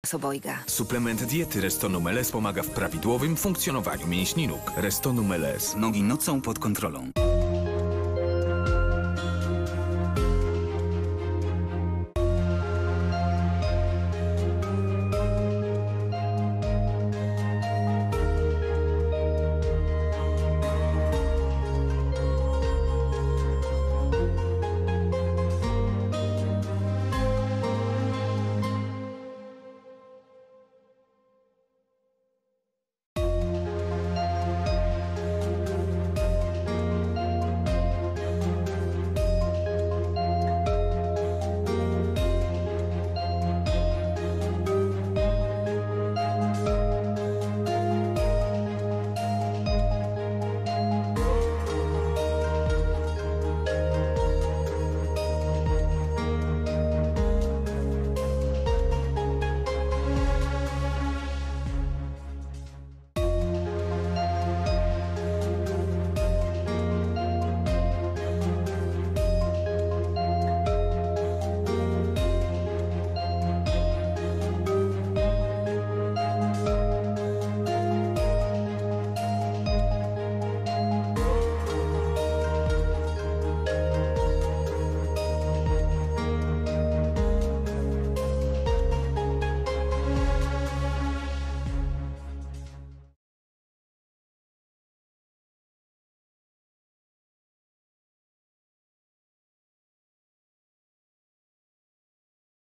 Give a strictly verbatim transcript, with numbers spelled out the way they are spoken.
obojga. Suplement diety Restonum L S pomaga w prawidłowym funkcjonowaniu mięśni nóg. Restonum L S. Nogi nocą pod kontrolą.